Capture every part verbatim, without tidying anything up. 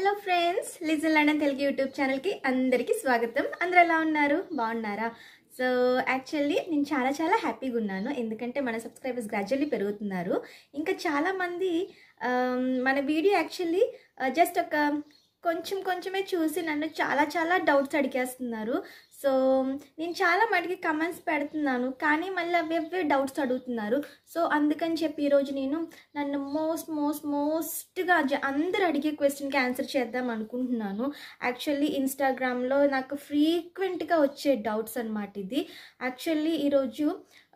Hello friends, listen London Telugu YouTube ఛానల్కి అందరికీ స్వాగతం. అందరూ ఎలా ఉన్నారు? బాగున్నారా? సో యాక్చువల్లీ నేను చాలా చాలా హ్యాపీగా ఉన్నాను, ఎందుకంటే మన సబ్స్క్రైబర్స్ గ్రాడ్యువల్లీ పెరుగుతున్నారు. ఇంకా చాలామంది మన వీడియో యాక్చువల్లీ జస్ట్ ఒక కొంచెం కొంచెమే చూసి నన్ను చాలా చాలా డౌట్స్ అడిగేస్తున్నారు. సో నేను చాలా మటుకి కమెంట్స్ పెడుతున్నాను, కానీ మళ్ళీ అవే డౌట్స్ అడుగుతున్నారు. సో అందుకని చెప్పి ఈరోజు నేను నన్ను మోస్ట్ మోస్ట్ మోస్ట్గా అందరు అడిగే క్వశ్చన్కి ఆన్సర్ చేద్దాం అనుకుంటున్నాను. యాక్చువల్లీ ఇన్స్టాగ్రామ్లో నాకు ఫ్రీక్వెంట్గా వచ్చే డౌట్స్ అన్నమాట ఇది. యాక్చువల్లీ ఈరోజు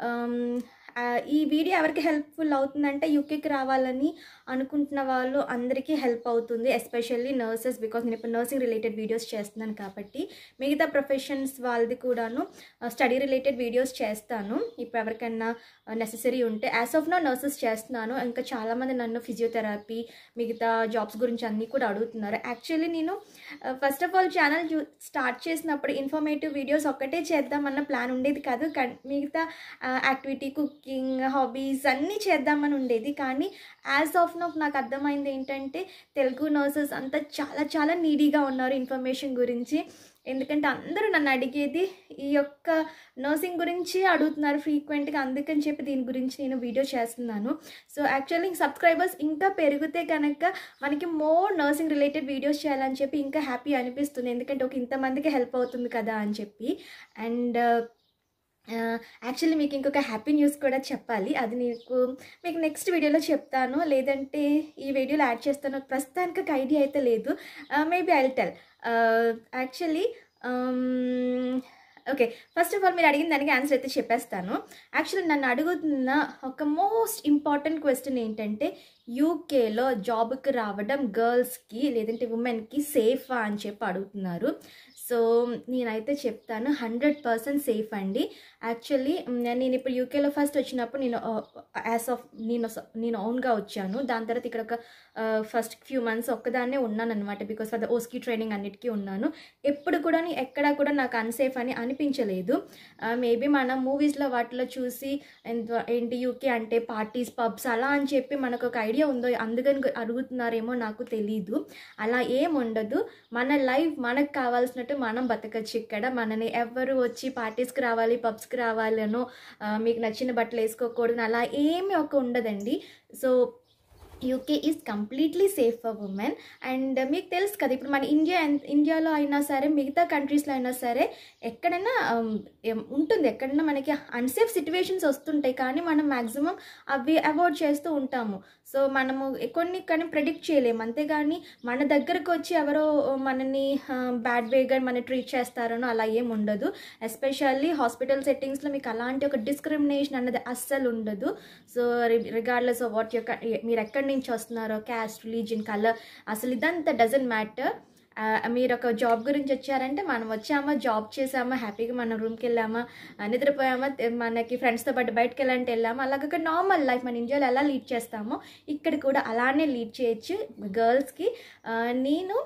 ఈ వీడియో ఎవరికి హెల్ప్ఫుల్ అవుతుందంటే యూకేకి రావాలని అనుకుంటున్న వాళ్ళు అందరికీ హెల్ప్ అవుతుంది, ఎస్పెషల్లీ నర్సెస్, బికాస్ నేను ఇప్పుడు నర్సింగ్ రిలేటెడ్ వీడియోస్ చేస్తున్నాను కాబట్టి. మిగతా ప్రొఫెషన్స్ వాళ్ళది కూడాను స్టడీ రిలేటెడ్ వీడియోస్ చేస్తాను ఇప్పుడు ఎవరికైనా నెససరీ ఉంటే. యాజ్ ఆఫ్ నౌ నర్సెస్ చేస్తున్నాను. ఇంకా చాలామంది నన్ను ఫిజియోథెరపీ, మిగతా జాబ్స్ గురించి అన్నీ కూడా అడుగుతున్నారు. యాక్చువల్లీ నేను first of all channel start చేసినప్పుడు ఇన్ఫర్మేటివ్ వీడియోస్ ఒక్కటే చేద్దామన్న ప్లాన్ ఉండేది కాదు. మిగతా యాక్టివిటీ, కుకింగ్, హాబీస్ అన్నీ చేద్దామని ఉండేది. కానీ యాజ్ ఆఫ్ నౌ నాకు అర్థమైంది ఏంటంటే తెలుగు నర్సెస్ అంతా చాలా చాలా నీడీగా ఉన్నారు ఇన్ఫర్మేషన్ గురించి. ఎందుకంటే అందరూ నన్ను అడిగేది ఈ యొక్క నర్సింగ్ గురించి అడుగుతున్నారు ఫ్రీక్వెంట్గా, అందుకని చెప్పి దీని గురించి నేను వీడియో చేస్తున్నాను. సో యాక్చువల్లీ సబ్స్క్రైబర్స్ ఇంకా పెరిగితే కనుక మనకి మోర్ నర్సింగ్ రిలేటెడ్ వీడియోస్ చేయాలని చెప్పి ఇంకా హ్యాపీ అనిపిస్తుంది, ఎందుకంటే ఒక ఇంతమందికి హెల్ప్ అవుతుంది కదా అని చెప్పి. అండ్ యాక్చువల్లీ మీకు ఇంకొక హ్యాపీ న్యూస్ కూడా చెప్పాలి, అది నీకు మీకు నెక్స్ట్ వీడియోలో చెప్తాను, లేదంటే ఈ వీడియోలో యాడ్ చేస్తాను. ప్రస్తుతానికి ఒక ఐడియా అయితే లేదు, maybe I will tell. Actually okay, first of all మీరు అడిగిన దానికి ఆన్సర్ అయితే చెప్పేస్తాను. యాక్చువల్లీ నన్ను అడుగుతున్న ఒక మోస్ట్ ఇంపార్టెంట్ క్వశ్చన్ ఏంటంటే యూకేలో జాబ్కి రావడం గర్ల్స్కి లేదంటే ఉమెన్కి సేఫా అని చెప్పి అడుగుతున్నారు. సో నేనైతే చెప్తాను హండ్రెడ్ పర్సెంట్ సేఫ్ అండి. యాక్చువల్లీ నేను ఇప్పుడు యూకేలో ఫస్ట్ వచ్చినప్పుడు నేను యాజ్ ఆఫ్ నేను నేను ఓన్గా వచ్చాను. దాని తర్వాత ఇక్కడ ఒక ఫస్ట్ ఫ్యూ మంత్స్ ఒక్కదాన్నే ఉన్నాను అనమాట, because for the OSCE training అన్నిటికీ ఉన్నాను. ఎప్పుడు కూడా ఎక్కడా కూడా నాకు అన్సేఫ్ అని అనిపించలేదు. మేబీ మన మూవీస్లో వాటిలో చూసి ఏంటి యూకే అంటే పార్టీస్, పబ్స్ అలా అని చెప్పి మనకు ఒక ఐడియా ఉందో అందుకని అడుగుతున్నారేమో నాకు తెలీదు. అలా ఏం ఉండదు. మన లైఫ్ మనకు కావాల్సినట్టు మనం బతకచ్చు ఇక్కడ. మనని ఎవరు వచ్చి పార్టీస్కి రావాలి, పబ్స్కి రావాలి అనో, మీకు నచ్చిన బట్టలు వేసుకోకూడదు అలా ఏమీ ఒక ఉండదండి. So UK is completely safe for women. And మీకు తెలుసు కదా, ఇప్పుడు మన ఇండియా ఇండియాలో అయినా సరే మిగతా కంట్రీస్లో అయినా సరే ఎక్కడైనా ఉంటుంది, ఎక్కడైనా మనకి అన్సేఫ్ సిచ్యువేషన్స్ వస్తుంటాయి, కానీ మనం మ్యాక్సిమం అవి అవాయిడ్ చేస్తూ ఉంటాము. సో మనము కొన్ని కానీ ప్రెడిక్ట్ చేయలేము, అంతేగాని మన దగ్గరకు వచ్చి ఎవరో మనని బ్యాడ్ వేగా మన ట్రీట్ చేస్తారనో అలా ఏం ఉండదు. ఎస్పెషల్లీ హాస్పిటల్ సెట్టింగ్స్లో మీకు అలాంటి ఒక డిస్క్రిమినేషన్ అన్నది అస్సలు ఉండదు. సో రిగార్డ్లెస్ ఆఫ్ వాట్ యొక్క మీరు ఎక్కడి నుంచి వస్తున్నారో, క్యాస్ట్, రిలీజియన్, కలర్, అసలు ఇదంతా డజంట్ మ్యాటర్. మీరు ఒక జాబ్ గురించి వచ్చారంటే మనం వచ్చామా, జాబ్ చేసామా, హ్యాపీగా మన రూమ్కి వెళ్ళామా, నిద్రపోయామా, మనకి ఫ్రెండ్స్తో పాటు బయటకు వెళ్ళాలంటే వెళ్ళామా, అలాగ నార్మల్ లైఫ్ మన ఇండియాలో ఎలా లీడ్ చేస్తామో ఇక్కడ కూడా అలానే లీడ్ చేయొచ్చు గర్ల్స్కి. నేను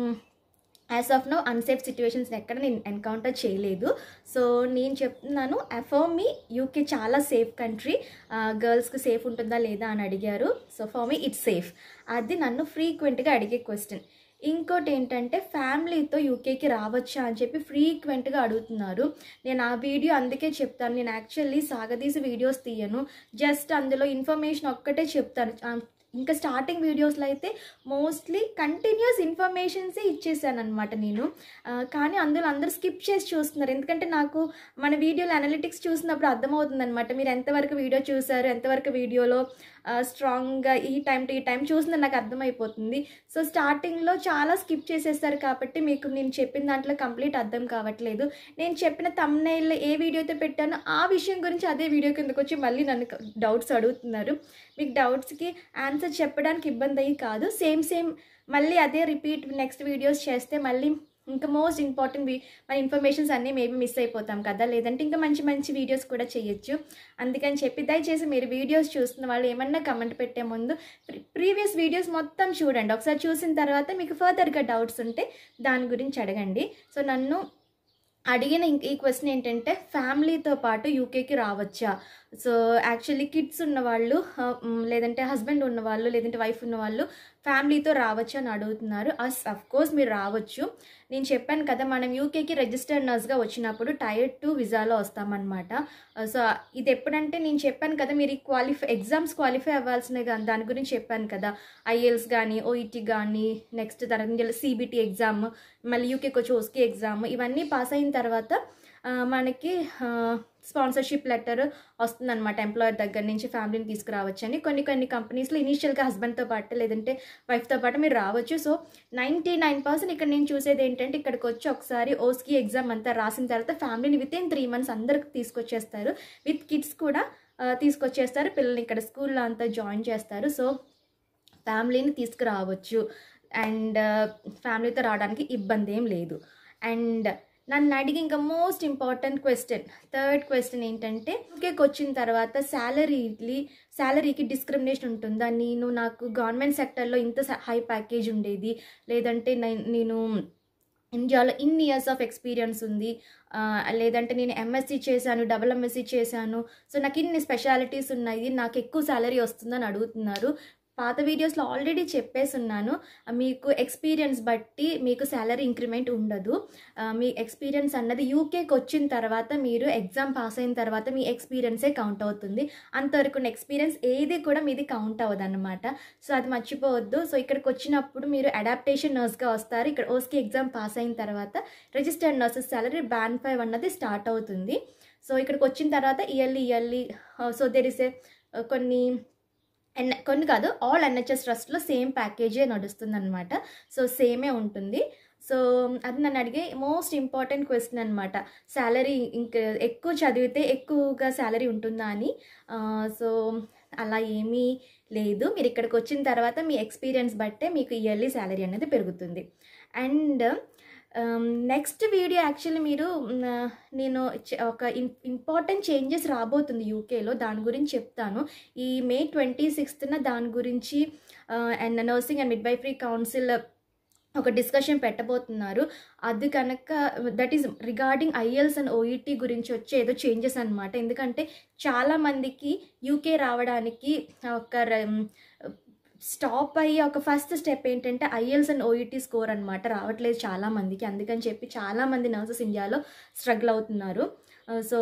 as of no unsafe situations ఎక్కడ నేను ఎన్కౌంటర్ చేయలేదు. సో నేను చెప్తున్నాను, ఫర్ మీ యూకే చాలా సేఫ్ కంట్రీ. గర్ల్స్కి సేఫ్ ఉంటుందా లేదా అని అడిగారు. So for me it's safe. అది నన్ను ఫ్రీక్వెంట్గా అడిగే క్వశ్చన్. ఇంకోటి ఏంటంటే ఫ్యామిలీతో యూకేకి రావచ్చా అని చెప్పి ఫ్రీక్వెంట్గా అడుగుతున్నారు. నేను ఆ వీడియో అందుకే చెప్తాను, నేను యాక్చువల్లీ సాగదీసి వీడియోస్ తీయను, జస్ట్ అందులో ఇన్ఫర్మేషన్ ఒక్కటే చెప్తాను. ఇంకా స్టార్టింగ్ వీడియోస్లో అయితే మోస్ట్లీ కంటిన్యూస్ ఇన్ఫర్మేషన్సే ఇచ్చేసాను అనమాట నేను. కానీ అందులో అందరూ స్కిప్ చేసి చూస్తున్నారు, ఎందుకంటే నాకు మన వీడియోలో అనలిటిక్స్ చూసినప్పుడు అర్థమవుతుంది అనమాట మీరు ఎంతవరకు వీడియో చూసారు, ఎంతవరకు వీడియోలో స్ట్రాంగ్గా ఈ టైం టు ఈ టైం చూసిందని నాకు అర్థమైపోతుంది. సో స్టార్టింగ్లో చాలా స్కిప్ చేసేస్తారు కాబట్టి మీకు నేను చెప్పిన దాంట్లో కంప్లీట్ అర్థం కావట్లేదు. నేను చెప్పిన థంబ్నెయిల్లో ఏ వీడియో అయితే పెట్టానో ఆ విషయం గురించి అదే వీడియో కిందకు వచ్చి మళ్ళీ నన్ను డౌట్స్ అడుగుతున్నారు. మీకు డౌట్స్కి ఆన్సర్ చెప్పడానికి ఇబ్బంది అయ్యి కాదు, సేమ్ సేమ్ మళ్ళీ అదే రిపీట్ నెక్స్ట్ వీడియోస్ చేస్తే మళ్ళీ ఇంకా మోస్ట్ ఇంపార్టెంట్ మన ఇన్ఫర్మేషన్స్ అన్నీ మేబీ మిస్ అయిపోతాం కదా, లేదంటే ఇంకా మంచి మంచి వీడియోస్ కూడా చేయొచ్చు. అందుకని చెప్పి దయచేసి మీరు వీడియోస్ చూస్తున్న వాళ్ళు ఏమన్నా కమెంట్ పెట్టే ముందు ప్రీవియస్ వీడియోస్ మొత్తం చూడండి. ఒకసారి చూసిన తర్వాత మీకు ఫర్దర్గా డౌట్స్ ఉంటే దాని గురించి అడగండి. సో నన్ను అడిగిన ఈ క్వశ్చన్ ఏంటంటే ఫ్యామిలీతో పాటు యూకేకి రావచ్చా? సో యాక్చువల్లీ కిడ్స్ ఉన్నవాళ్ళు లేదంటే హస్బెండ్ ఉన్నవాళ్ళు లేదంటే వైఫ్ ఉన్నవాళ్ళు ఫ్యామిలీతో రావచ్చు అని అడుగుతున్నారు. అస్ అఫ్ కోర్స్ మీరు రావచ్చు. నేను చెప్పాను కదా, మనం యూకేకి రిజిస్టర్డ్ నర్స్గా వచ్చినప్పుడు టైర్ టూ విజాలో వస్తామన్నమాట. సో ఇది ఎప్పుడంటే నేను చెప్పాను కదా, మీరు ఈ క్వాలిఫై ఎగ్జామ్స్ క్వాలిఫై అవ్వాల్సిన దాని గురించి చెప్పాను కదా, ఐఎల్స్ కానీ ఓఈటీ కానీ నెక్స్ట్ తర్వాత సిబిటీ ఎగ్జామ్, మళ్ళీ యూకేకి వచ్చి ఓస్కీ ఎగ్జామ్, ఇవన్నీ పాస్ అయిన తర్వాత మనకి స్పాన్సర్షిప్ లెటర్ వస్తుందన్నమాట ఎంప్లాయర్ దగ్గర నుంచి, ఫ్యామిలీని తీసుకురావచ్చని. కొన్ని కొన్ని కంపెనీస్లో ఇనీషియల్గా హస్బెండ్తో పాటు లేదంటే వైఫ్తో పాటు మీరు రావచ్చు. సో నైంటీ నైన్ పర్సెంట్ ఇక్కడ నేను చూసేది ఏంటంటే, ఇక్కడికి వచ్చి ఒకసారి ఓస్కీ ఎగ్జామ్ అంతా రాసిన తర్వాత ఫ్యామిలీని విత్ ఇన్ త్రీ మంత్స్ అందరికి తీసుకొచ్చేస్తారు. విత్ కిడ్స్ కూడా తీసుకొచ్చేస్తారు, పిల్లల్ని ఇక్కడ స్కూల్లో అంతా జాయిన్ చేస్తారు. సో ఫ్యామిలీని తీసుకురావచ్చు అండ్ ఫ్యామిలీతో రావడానికి ఇబ్బంది ఏం లేదు. అండ్ నన్ను అడిగి ఇంకా most important question, third question ఏంటంటే, యూకేకి వచ్చిన తర్వాత శాలరీకి శాలరీకి డిస్క్రిమినేషన్ ఉంటుందా? నేను నాకు గవర్నమెంట్ సెక్టర్లో ఇంత హై ప్యాకేజ్ ఉండేది, లేదంటే నేను ఇండియాలో ఇన్ని ఇయర్స్ ఆఫ్ ఎక్స్పీరియన్స్ ఉంది, లేదంటే నేను ఎంఎస్సీ చేశాను, డబుల్ ఎంఎస్సీ చేశాను, సో నాకు ఇన్ని స్పెషాలిటీస్ ఉన్నాయి, నాకు ఎక్కువ శాలరీ వస్తుందని అడుగుతున్నారు. పాత వీడియోస్లో ఆల్రెడీ చెప్పేసి ఉన్నాను, మీకు ఎక్స్పీరియన్స్ బట్టి మీకు శాలరీ ఇంక్రిమెంట్ ఉండదు. మీ ఎక్స్పీరియన్స్ అన్నది యూకేకి వచ్చిన తర్వాత, మీరు ఎగ్జామ్ పాస్ అయిన తర్వాత మీ ఎక్స్పీరియన్సే కౌంట్ అవుతుంది. అంతవరకు ఎక్స్పీరియన్స్ ఏది కూడా మీది కౌంట్ అవ్వదు అనమాట. సో అది మర్చిపోవద్దు. సో ఇక్కడికి వచ్చినప్పుడు మీరు అడాప్టేషన్ నర్స్గా వస్తారు. ఇక్కడ ఓస్కీ ఎగ్జామ్ పాస్ అయిన తర్వాత registered nurses salary band five అన్నది స్టార్ట్ అవుతుంది. సో ఇక్కడికి వచ్చిన తర్వాత yearly yearly so there is a కొన్ని ఎన్ కొన్ని కాదు ఆల్ ఎన్హెచ్ఎస్ ట్రస్ట్లో సేమ్ ప్యాకేజే నడుస్తుంది అనమాట. సో సేమే ఉంటుంది. సో అది నన్ను అడిగే మోస్ట్ ఇంపార్టెంట్ క్వశ్చన్ అనమాట, శాలరీ ఇంకా ఎక్కువ చదివితే ఎక్కువగా శాలరీ ఉంటుందా అని. సో అలా ఏమీ లేదు, మీరు ఇక్కడికి వచ్చిన తర్వాత మీ ఎక్స్పీరియన్స్ బట్టే మీకు ఇయర్లీ శాలరీ అనేది పెరుగుతుంది. అండ్ నెక్స్ట్ వీడియో యాక్చువల్లీ మీరు నేను ఒక ఇంపార్టెంట్ చేంజెస్ రాబోతుంది యూకేలో, దాని గురించి చెప్తాను. ఈ మే ట్వంటీ సిక్స్త్న దాని గురించి and nursing and midwifery council ఒక డిస్కషన్ పెట్టబోతున్నారు. అది కనుక that is regarding IELTS and OET గురించి వచ్చే ఏదో చేంజెస్ అనమాట. ఎందుకంటే చాలామందికి యూకే రావడానికి ఒక స్టాప్ అయ్యి ఒక ఫస్ట్ స్టెప్ ఏంటంటే ఐఎల్స్ అండ్ ఓఈటీ స్కోర్ అనమాట, రావట్లేదు చాలామందికి. అందుకని చెప్పి చాలామంది నర్సెస్ ఇండియాలో స్ట్రగుల్ అవుతున్నారు. సో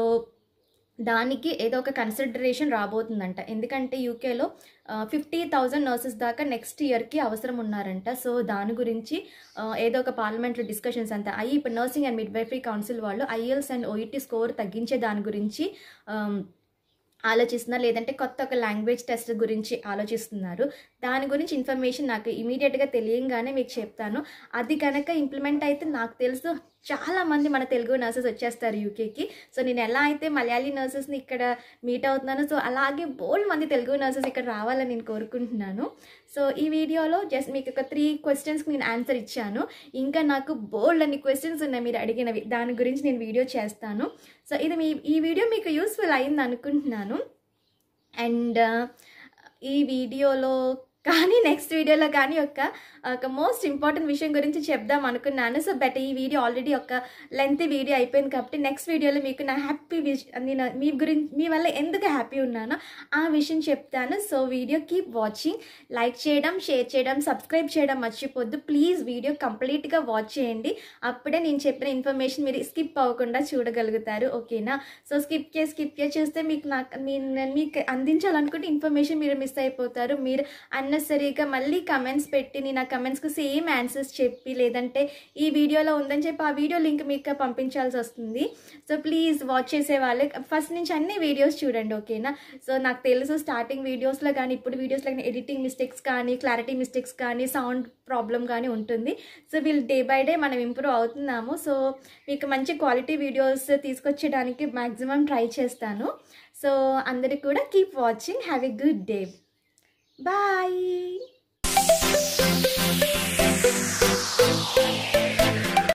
దానికి ఏదో ఒక కన్సిడరేషన్ రాబోతుందంట. ఎందుకంటే యూకేలో ఫిఫ్టీ థౌజండ్ నర్సెస్ దాకా నెక్స్ట్ ఇయర్కి అవసరం ఉన్నారంట. సో దాని గురించి ఏదో ఒక పార్లమెంట్లో డిస్కషన్స్ అంతా అయ్యి ఇప్పుడు నర్సింగ్ అండ్ మిడ్వైఫరీ కౌన్సిల్ వాళ్ళు ఐఎల్స్ అండ్ ఓఈటీ స్కోర్ తగ్గించే దాని గురించి ఆలోచిస్తున్నారు, లేదంటే కొత్త ఒక లాంగ్వేజ్ టెస్ట్ గురించి ఆలోచిస్తున్నారు. దాని గురించి ఇన్ఫర్మేషన్ నాకు ఇమీడియట్గా తెలియంగానే మీకు చెప్తాను. అది కనుక ఇంప్లిమెంట్ అయితే నాకు తెలుసు చాలామంది మన తెలుగు నర్సెస్ వచ్చేస్తారు యూకేకి. సో నేను ఎలా అయితే మలయాళీ నర్సెస్ని ఇక్కడ మీట్ అవుతున్నాను, సో అలాగే బోల్డ్ మంది తెలుగు నర్సెస్ ఇక్కడ రావాలని నేను కోరుకుంటున్నాను. సో ఈ వీడియోలో జస్ట్ మీకు ఒక త్రీ క్వశ్చన్స్కి నేను ఆన్సర్ ఇచ్చాను. ఇంకా నాకు బోల్డ్ అన్ని క్వశ్చన్స్ ఉన్నాయి మీరు అడిగినవి, దాని గురించి నేను వీడియో చేస్తాను. సో ఇది మీ ఈ వీడియో మీకు యూస్ఫుల్ అయింది అనుకుంటున్నాను. అండ్ ఈ వీడియోలో కానీ నెక్స్ట్ వీడియోలో కానీ ఒక ఒక మోస్ట్ ఇంపార్టెంట్ విషయం గురించి చెప్దాం అనుకున్నాను. సో బట్ ఈ వీడియో ఆల్రెడీ ఒక లెంత్ వీడియో అయిపోయింది కాబట్టి నెక్స్ట్ వీడియోలో మీకు నా హ్యాపీ నేను మీ గురించి మీ వల్ల ఎందుకు హ్యాపీ ఉన్నానో ఆ విషయం చెప్తాను. So video keep watching, like చేయడం, షేర్ చేయడం, సబ్స్క్రైబ్ చేయడం మర్చిపోద్దు. ప్లీజ్ వీడియో కంప్లీట్గా వాచ్ చేయండి, అప్పుడే నేను చెప్పిన ఇన్ఫర్మేషన్ మీరు స్కిప్ అవ్వకుండా చూడగలుగుతారు. ఓకేనా? సో స్కిప్ చేసి స్కిప్ చేసి చూస్తే మీకు నాకు మీకు అందించాలనుకుంటే ఇన్ఫర్మేషన్ మీరు మిస్ అయిపోతారు. మీరు అన్నెసరీగా మళ్ళీ కమెంట్స్ పెట్టి నేను ఆ కమెంట్స్కి సేమ్ ఆన్సర్స్ చెప్పి లేదంటే ఈ వీడియోలో ఉందని చెప్పి ఆ వీడియో లింక్ మీకు పంపించాల్సి వస్తుంది. సో ప్లీజ్ వాచ్ చేసే వాళ్ళు ఫస్ట్ నుంచి అన్ని వీడియోస్ చూడండి. ఓకేనా? సో నాకు తెలుసు స్టార్టింగ్ వీడియోస్లో కానీ ఇప్పుడు వీడియోస్లో కానీ ఎడిటింగ్ మిస్టేక్స్ కానీ క్లారిటీ మిస్టేక్స్ కానీ సౌండ్ ప్రాబ్లం కానీ ఉంటుంది. సో వీళ్ళు డే బై డే మనం ఇంప్రూవ్ అవుతున్నాము. సో మీకు మంచి క్వాలిటీ వీడియోస్ తీసుకొచ్చడానికి మ్యాక్సిమం ట్రై చేస్తాను. సో అందరికి కూడా keep watching, have a good day, bye.